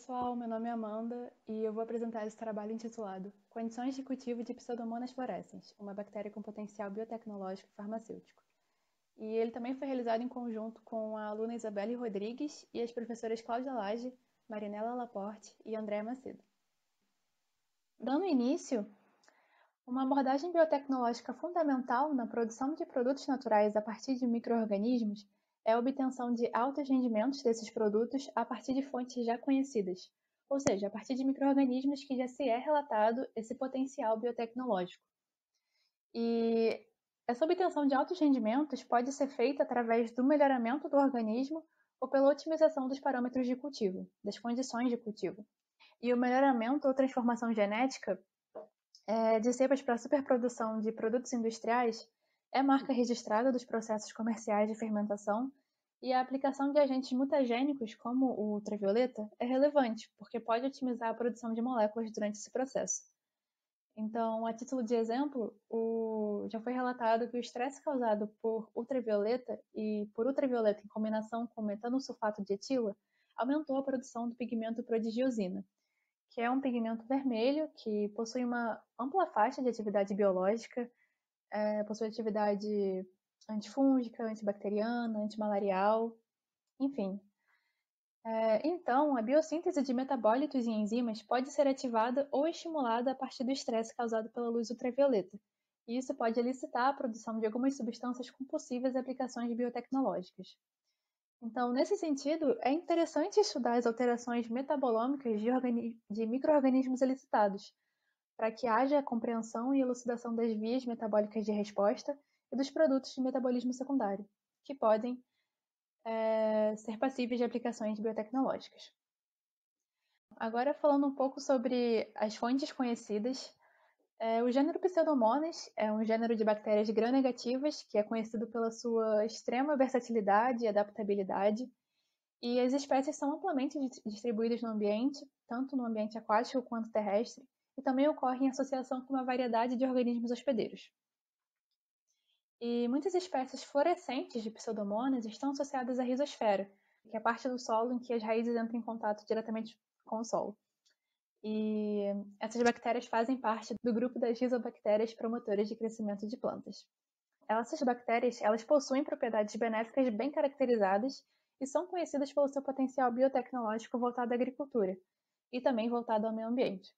pessoal, meu nome é Amanda e eu vou apresentar esse trabalho intitulado Condições de cultivo de Pseudomonas fluorescens, uma bactéria com potencial biotecnológico e farmacêutico. E ele também foi realizado em conjunto com a aluna Isabelle Rodrigues e as professoras Cláudia Lage, Marinela Laporte e Andréa Macedo. Dando início, uma abordagem biotecnológica fundamental na produção de produtos naturais a partir de micro-organismos é a obtenção de altos rendimentos desses produtos a partir de fontes já conhecidas, ou seja, a partir de micro-organismos que já se é relatado esse potencial biotecnológico. E essa obtenção de altos rendimentos pode ser feita através do melhoramento do organismo ou pela otimização dos parâmetros de cultivo, das condições de cultivo. E o melhoramento ou transformação genética de cepas para superprodução de produtos industriais é marca registrada dos processos comerciais de fermentação e a aplicação de agentes mutagênicos como o ultravioleta é relevante, porque pode otimizar a produção de moléculas durante esse processo. Então, a título de exemplo, já foi relatado que o estresse causado por ultravioleta e por ultravioleta em combinação com metanosulfato de etila aumentou a produção do pigmento prodigiosina, que é um pigmento vermelho que possui uma ampla faixa de atividade biológica, possui atividade antifúngica, antibacteriana, antimalarial, enfim. Então, a biossíntese de metabólitos e enzimas pode ser ativada ou estimulada a partir do estresse causado pela luz ultravioleta, e isso pode elicitar a produção de algumas substâncias com possíveis aplicações biotecnológicas. Então, nesse sentido, é interessante estudar as alterações metabolômicas de micro-organismos elicitados, para que haja a compreensão e elucidação das vias metabólicas de resposta e dos produtos de metabolismo secundário, que podem ser passíveis de aplicações biotecnológicas. Agora, falando um pouco sobre as fontes conhecidas, o gênero Pseudomonas é um gênero de bactérias gram-negativas que é conhecido pela sua extrema versatilidade e adaptabilidade, e as espécies são amplamente distribuídas no ambiente, tanto no ambiente aquático quanto terrestre, e também ocorrem em associação com uma variedade de organismos hospedeiros. E muitas espécies fluorescentes de Pseudomonas estão associadas à rizosfera, que é a parte do solo em que as raízes entram em contato diretamente com o solo. E essas bactérias fazem parte do grupo das rizobactérias promotoras de crescimento de plantas. Essas bactérias possuem propriedades benéficas bem caracterizadas e são conhecidas pelo seu potencial biotecnológico voltado à agricultura e também voltado ao meio ambiente.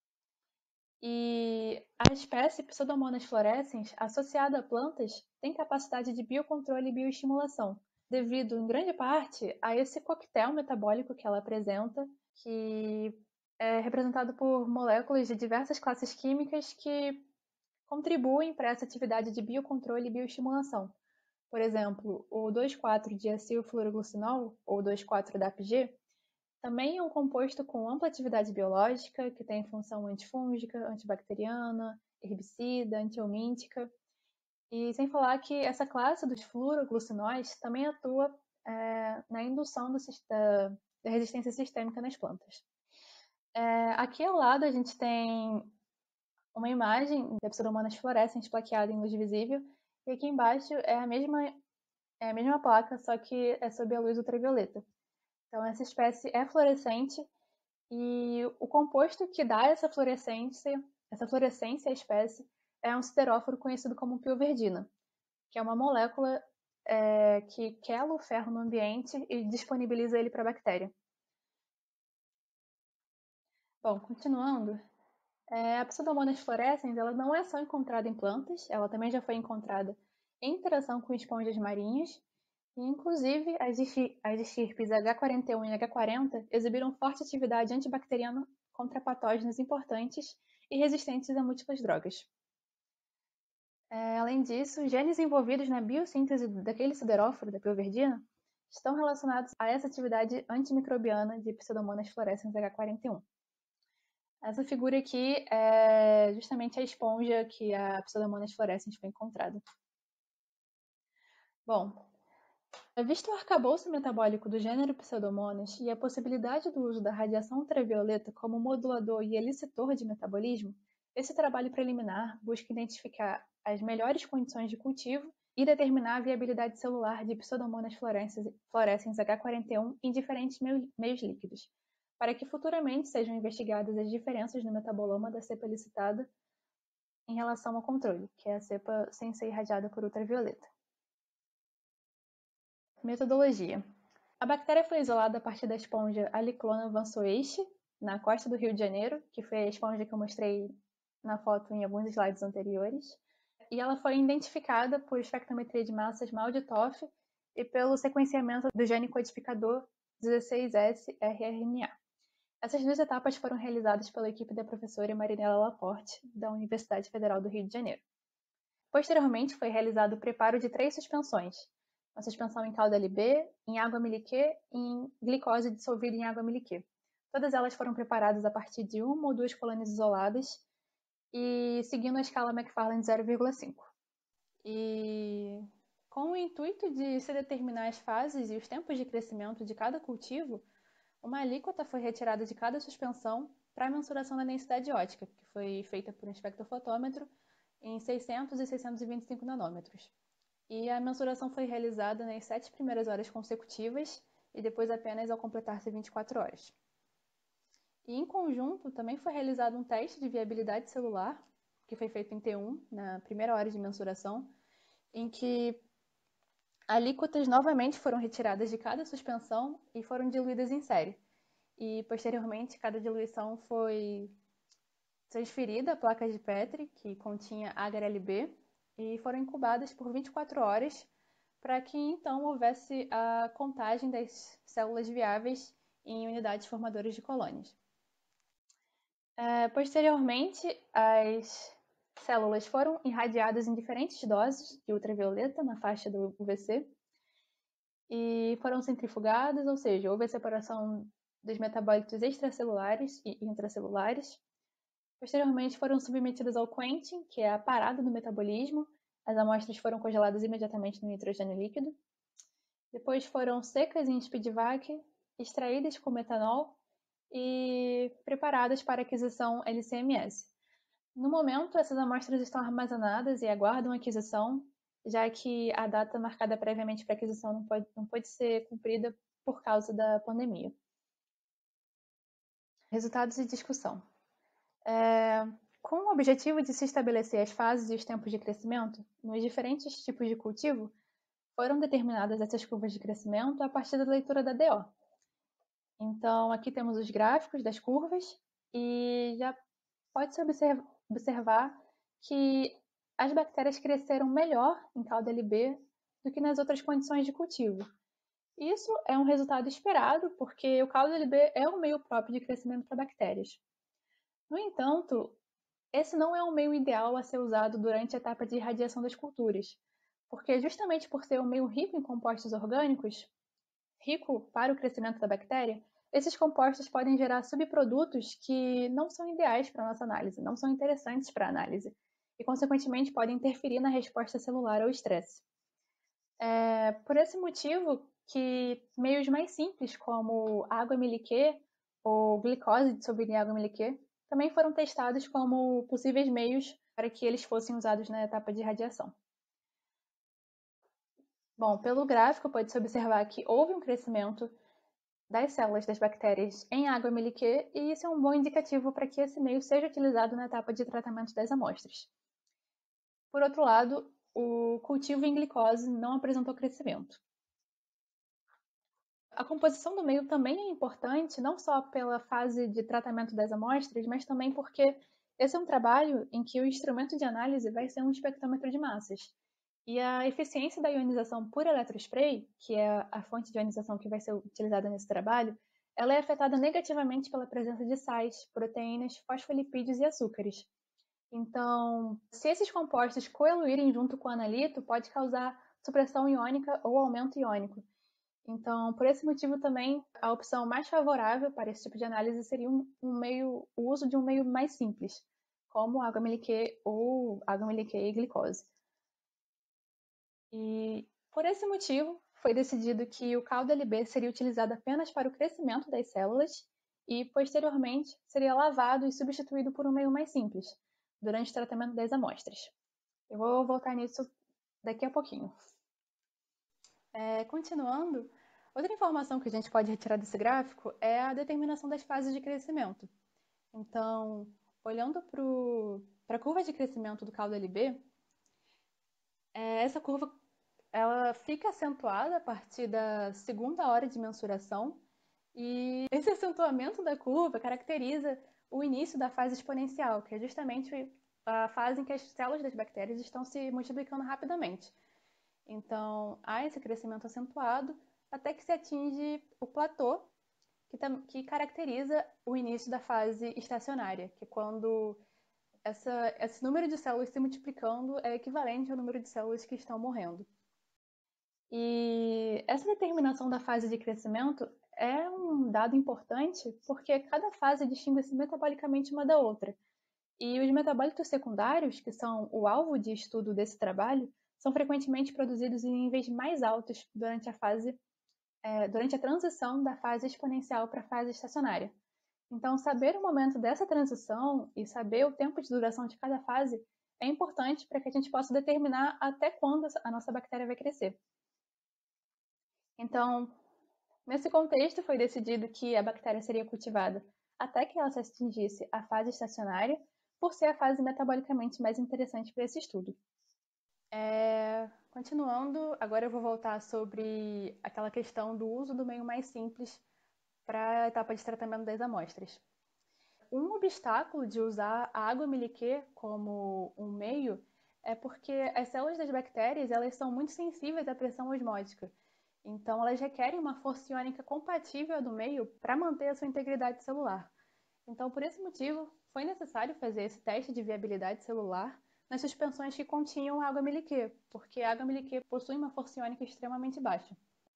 E a espécie Pseudomonas fluorescens, associada a plantas, tem capacidade de biocontrole e bioestimulação, devido, em grande parte, a esse coquetel metabólico que ela apresenta, que é representado por moléculas de diversas classes químicas que contribuem para essa atividade de biocontrole e bioestimulação. Por exemplo, o 2,4-diacilfluoroglucinol, ou 2,4-DAPG, também é um composto com ampla atividade biológica, que tem função antifúngica, antibacteriana, herbicida, antihelmíntica. E sem falar que essa classe dos fluoroglucinóis também atua na indução da resistência sistêmica nas plantas. Aqui ao lado a gente tem uma imagem da Pseudomonas fluorescens plaqueada em luz visível, e aqui embaixo é a mesma placa, só que é sob a luz ultravioleta. Então, essa espécie é fluorescente e o composto que dá essa fluorescência à espécie é um sideróforo conhecido como pioverdina, que é uma molécula que quela o ferro no ambiente e disponibiliza ele para a bactéria. Bom, continuando, a Pseudomonas fluorescens ela não é só encontrada em plantas, ela também já foi encontrada em interação com esponjas marinhas. E, inclusive, as estirpes H41 e H40 exibiram forte atividade antibacteriana contra patógenos importantes e resistentes a múltiplas drogas. Além disso, genes envolvidos na biossíntese daquele sideróforo, da pioverdina, estão relacionados a essa atividade antimicrobiana de Pseudomonas fluorescens H41. Essa figura aqui é justamente a esponja que a Pseudomonas fluorescens foi encontrada. Bom, visto o arcabouço metabólico do gênero Pseudomonas e a possibilidade do uso da radiação ultravioleta como modulador e elicitor de metabolismo, esse trabalho preliminar busca identificar as melhores condições de cultivo e determinar a viabilidade celular de Pseudomonas fluorescens H41 em diferentes meios líquidos, para que futuramente sejam investigadas as diferenças no metaboloma da cepa elicitada em relação ao controle, que é a cepa sem ser irradiada por ultravioleta. Metodologia. A bactéria foi isolada a partir da esponja Aliclona vansoeixe, na costa do Rio de Janeiro, que foi a esponja que eu mostrei na foto em alguns slides anteriores. E ela foi identificada por espectrometria de massas Mal-de-Toff e pelo sequenciamento do gene codificador 16S-rRNA. Essas duas etapas foram realizadas pela equipe da professora Marinela Laporte, da Universidade Federal do Rio de Janeiro. Posteriormente, foi realizado o preparo de 3 suspensões: uma suspensão em calda LB, em água miliquê e em glicose dissolvida em água miliquê. Todas elas foram preparadas a partir de 1 ou 2 colônias isoladas e seguindo a escala Macfarlane 0,5. E com o intuito de se determinar as fases e os tempos de crescimento de cada cultivo, uma alíquota foi retirada de cada suspensão para a mensuração da densidade ótica, que foi feita por um espectrofotômetro em 600 e 625 nanômetros. E a mensuração foi realizada nas 7 primeiras horas consecutivas e depois apenas ao completar-se 24 horas. E em conjunto também foi realizado um teste de viabilidade celular, que foi feito em T1, na primeira hora de mensuração, em que alíquotas novamente foram retiradas de cada suspensão e foram diluídas em série. E posteriormente cada diluição foi transferida a placas de Petri, que continha agar-Lb, e foram incubadas por 24 horas para que então houvesse a contagem das células viáveis em unidades formadoras de colônias. Posteriormente, as células foram irradiadas em diferentes doses de ultravioleta na faixa do UVC e foram centrifugadas, ou seja, houve a separação dos metabólitos extracelulares e intracelulares. Posteriormente, foram submetidas ao quenching, que é a parada do metabolismo. As amostras foram congeladas imediatamente no nitrogênio líquido. Depois foram secas em speedvac, extraídas com metanol e preparadas para aquisição LC-MS. No momento, essas amostras estão armazenadas e aguardam aquisição, já que a data marcada previamente para aquisição não pode ser cumprida por causa da pandemia. Resultados e discussão. Com o objetivo de se estabelecer as fases e os tempos de crescimento, nos diferentes tipos de cultivo, foram determinadas essas curvas de crescimento a partir da leitura da DO. Então, aqui temos os gráficos das curvas e já pode-se observar que as bactérias cresceram melhor em calda LB do que nas outras condições de cultivo. Isso é um resultado esperado, porque o caldo LB é um meio próprio de crescimento para bactérias. No entanto, esse não é um meio ideal a ser usado durante a etapa de irradiação das culturas, porque justamente por ser um meio rico em compostos orgânicos, rico para o crescimento da bactéria, esses compostos podem gerar subprodutos que não são ideais para a nossa análise, não são interessantes para a análise, e, consequentemente, podem interferir na resposta celular ao estresse. Por esse motivo que meios mais simples, como água miliquê ou glicose dissolvida em água miliquê, também foram testados como possíveis meios para que eles fossem usados na etapa de irradiação. Bom, pelo gráfico pode-se observar que houve um crescimento das células das bactérias em água miliquê e isso é um bom indicativo para que esse meio seja utilizado na etapa de tratamento das amostras. Por outro lado, o cultivo em glicose não apresentou crescimento. A composição do meio também é importante, não só pela fase de tratamento das amostras, mas também porque esse é um trabalho em que o instrumento de análise vai ser um espectrômetro de massas. E a eficiência da ionização por eletrospray, que é a fonte de ionização que vai ser utilizada nesse trabalho, ela é afetada negativamente pela presença de sais, proteínas, fosfolipídios e açúcares. Então, se esses compostos coeluírem junto com o analito, pode causar supressão iônica ou aumento iônico. Então, por esse motivo também, a opção mais favorável para esse tipo de análise seria o uso de um meio mais simples, como água miliquê ou água miliquê e glicose. E por esse motivo, foi decidido que o caldo LB seria utilizado apenas para o crescimento das células e, posteriormente, seria lavado e substituído por um meio mais simples, durante o tratamento das amostras. Eu vou voltar nisso daqui a pouquinho. Continuando, Outra informação que a gente pode retirar desse gráfico é a determinação das fases de crescimento. Então, olhando para a curva de crescimento do caldo LB, essa curva ela fica acentuada a partir da segunda hora de mensuração e esse acentuamento da curva caracteriza o início da fase exponencial, que é justamente a fase em que as células das bactérias estão se multiplicando rapidamente. Então, há esse crescimento acentuado até que se atinge o platô, que caracteriza o início da fase estacionária, que é quando esse número de células se multiplicando é equivalente ao número de células que estão morrendo. E essa determinação da fase de crescimento é um dado importante porque cada fase distingue-se metabolicamente uma da outra. E os metabólitos secundários, que são o alvo de estudo desse trabalho, são frequentemente produzidos em níveis mais altos durante a transição da fase exponencial para a fase estacionária. Então, saber o momento dessa transição e saber o tempo de duração de cada fase é importante para que a gente possa determinar até quando a nossa bactéria vai crescer. Então, nesse contexto, foi decidido que a bactéria seria cultivada até que ela se atingisse a fase estacionária, por ser a fase metabolicamente mais interessante para esse estudo. Continuando, agora eu vou voltar sobre aquela questão do uso do meio mais simples para a etapa de tratamento das amostras. Um obstáculo de usar a água miliquê como um meio é porque as células das bactérias elas são muito sensíveis à pressão osmótica. Então, elas requerem uma força iônica compatível à do meio para manter a sua integridade celular. Então, por esse motivo, foi necessário fazer esse teste de viabilidade celular nas suspensões que continham água miliquê, porque a água miliquê possui uma força iônica extremamente baixa.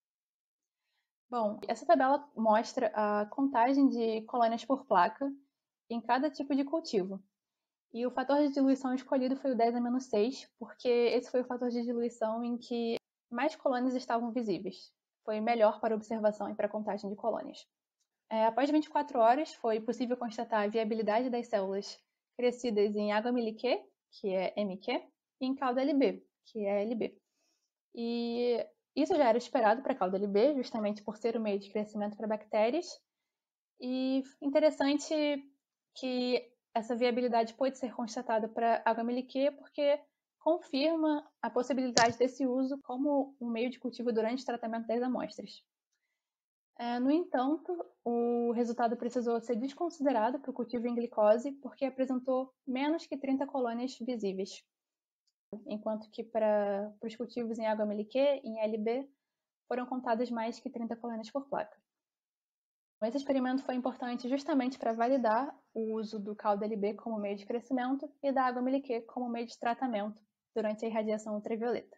Bom, essa tabela mostra a contagem de colônias por placa em cada tipo de cultivo. E o fator de diluição escolhido foi o 10-6, porque esse foi o fator de diluição em que mais colônias estavam visíveis. Foi melhor para observação e para contagem de colônias. Após 24 horas, foi possível constatar a viabilidade das células crescidas em água miliquê, que é MQ, e em caldo LB, que é LB. E isso já era esperado para caldo LB, justamente por ser o meio de crescimento para bactérias. E interessante que essa viabilidade pode ser constatada para água miliquê, porque confirma a possibilidade desse uso como um meio de cultivo durante o tratamento das amostras. No entanto, o resultado precisou ser desconsiderado para o cultivo em glicose, porque apresentou menos que 30 colônias visíveis, enquanto que para os cultivos em água miliquê, em LB, foram contadas mais que 30 colônias por placa. Esse experimento foi importante justamente para validar o uso do caldo LB como meio de crescimento e da água miliquê como meio de tratamento durante a irradiação ultravioleta.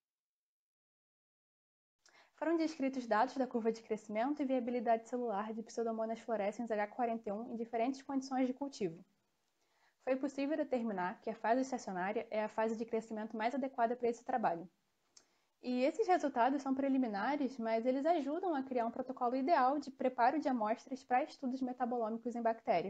Foram descritos dados da curva de crescimento e viabilidade celular de Pseudomonas fluorescens H41 em diferentes condições de cultivo. Foi possível determinar que a fase estacionária é a fase de crescimento mais adequada para esse trabalho. E esses resultados são preliminares, mas eles ajudam a criar um protocolo ideal de preparo de amostras para estudos metabolômicos em bactéria.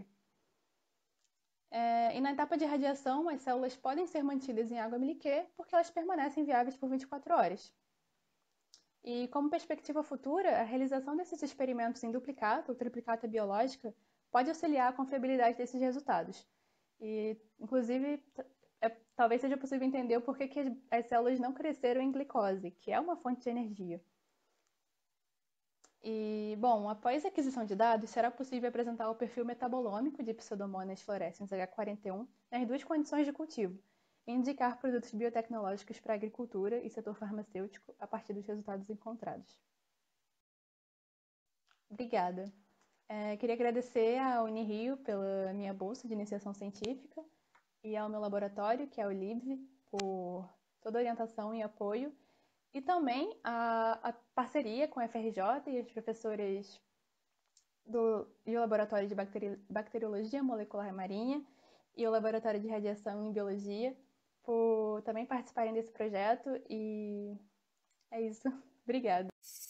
E na etapa de radiação, as células podem ser mantidas em água miliquê porque elas permanecem viáveis por 24 horas. E como perspectiva futura, a realização desses experimentos em duplicata ou triplicata biológica pode auxiliar a confiabilidade desses resultados. E, inclusive, talvez seja possível entender o porquê que as células não cresceram em glicose, que é uma fonte de energia. E, bom, após a aquisição de dados, será possível apresentar o perfil metabolômico de Pseudomonas fluorescens H41 nas duas condições de cultivo, e indicar produtos biotecnológicos para a agricultura e setor farmacêutico a partir dos resultados encontrados. Obrigada. Queria agradecer à Unirio pela minha bolsa de iniciação científica e ao meu laboratório, que é o LIBV, por toda a orientação e apoio, e também a parceria com a FRJ e as professoras do Laboratório de Bacteriologia Molecular Marinha e o Laboratório de Radiação em Biologia por também participarem desse projeto, e é isso. Obrigada.